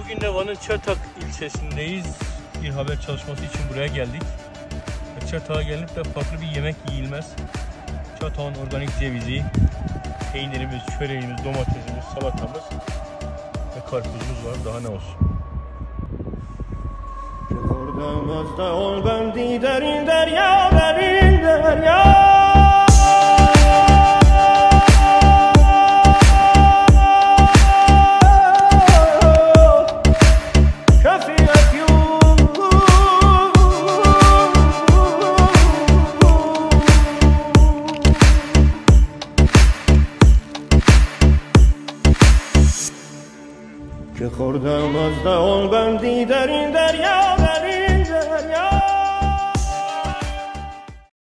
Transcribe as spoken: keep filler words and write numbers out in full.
Bugün de Van'ın Çatak ilçesindeyiz. Bir haber çalışması için buraya geldik. Çatak'a gelip de farklı bir yemek yiyilmez. Çatak'ın organik cevizi, peynirimiz, çöreğimiz, domatesimiz, salatamız ve karpuzumuz var. Daha ne olsun? Recordamos ol bandi derin derya derin derya. که خوردم از دهان بندی در این دریا در این